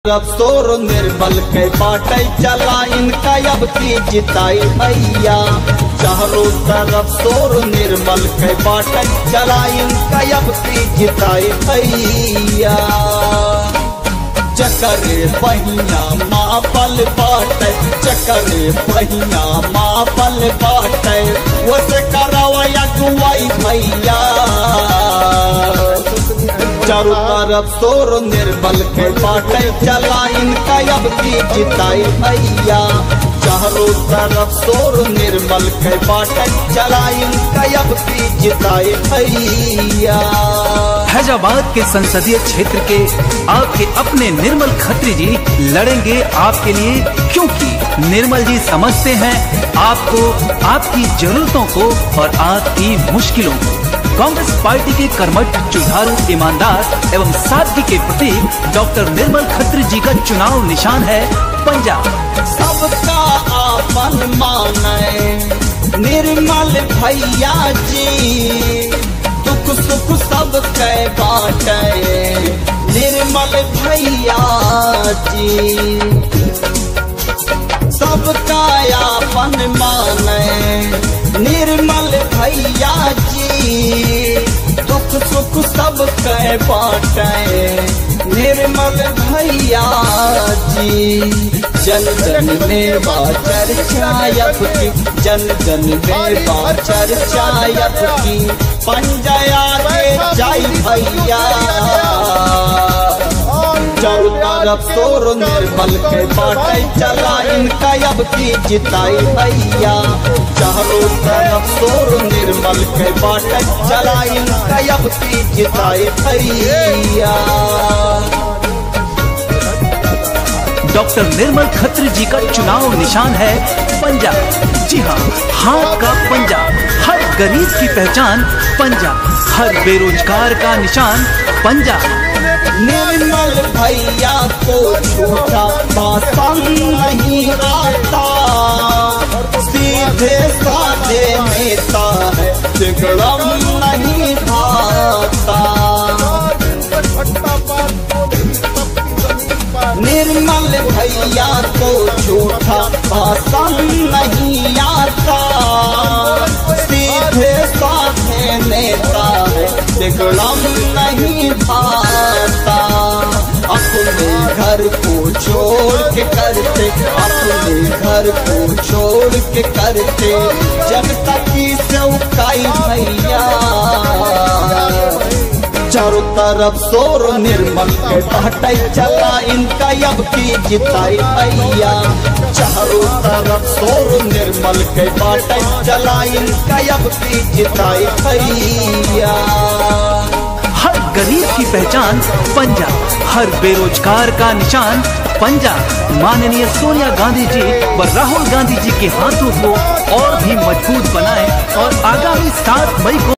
अफसोर निर्मल के बाटे चला इनका अब की जिताई भैया। चारों तरफ शोर निर्मल के बाटे चला इनका अब की जिताई भैया। चकरे पहिया मापल बाटे, चकरे पहिया मापल बाटे, उसे करवया गुआई भैया। चारों तरफ शोर निर्मल के बाटे चला इनका अब की जिताई भैया। चारों तरफ शोर निर्मल के बाटे चला इनका अब की जिताई भैया। फैजाबाद के संसदीय क्षेत्र के आपके अपने निर्मल खत्री जी लड़ेंगे आपके लिए, क्योंकि निर्मल जी समझते हैं आपको, आपकी जरूरतों को और आपकी मुश्किलों को। कांग्रेस पार्टी के कर्मठ, जुझारू, ईमानदार एवं सादगी के प्रतीक डॉक्टर निर्मल खत्री जी का चुनाव निशान है पंजाब। सबका आपन माने निर्मल भैया जी, दुख सुख सबके बाटे निर्मल भैया जी। सबका आपन माने निर्मल भैया जी, दुख सुख सबके बाटे निर्मल भैया जी। जन जन में बा चर्चा अब की, जन जन में बा चर्चा अब की, पंजाब के जाई भैया। चारों तरफ शोर निर्मल के बाटे चला इनका अब की जिताई भैया। चारों तरफ शोर निर्मल के बाटे चला इनका अब की जिताई भैया। डॉक्टर निर्मल खत्री जी का चुनाव निशान है पंजाब। जी हाँ, हाथ का पंजाब, हर गरीब की पहचान पंजाब, हर बेरोजगार का निशान पंजाब। निर्मल भैया को छोटा भाषण नहीं आता, सीधे साधे नेता है, तिगड़म नहीं भाता। निर्मल भैया को छोटा भाषण नहीं आता, सीधे साधे नेता है, तिगड़म नहीं भाता। अपने घर को छोड़ के करते, अपने घर को छोड़ के करते जनता की सेवकाई भैया। चारों तरफ शोर निर्मल के बाटे चला इनका अब की जिताई भैया। चारों तरफ शोर निर्मल के बाटे चला इनका अब की जिताई भैया। हर गरीब की पहचान पंजाब, हर बेरोजगार का निशान पंजाब। माननीय सोनिया गांधी जी व राहुल गांधी जी के हाथों को और भी मजबूत बनाएं और आगामी 7 मई को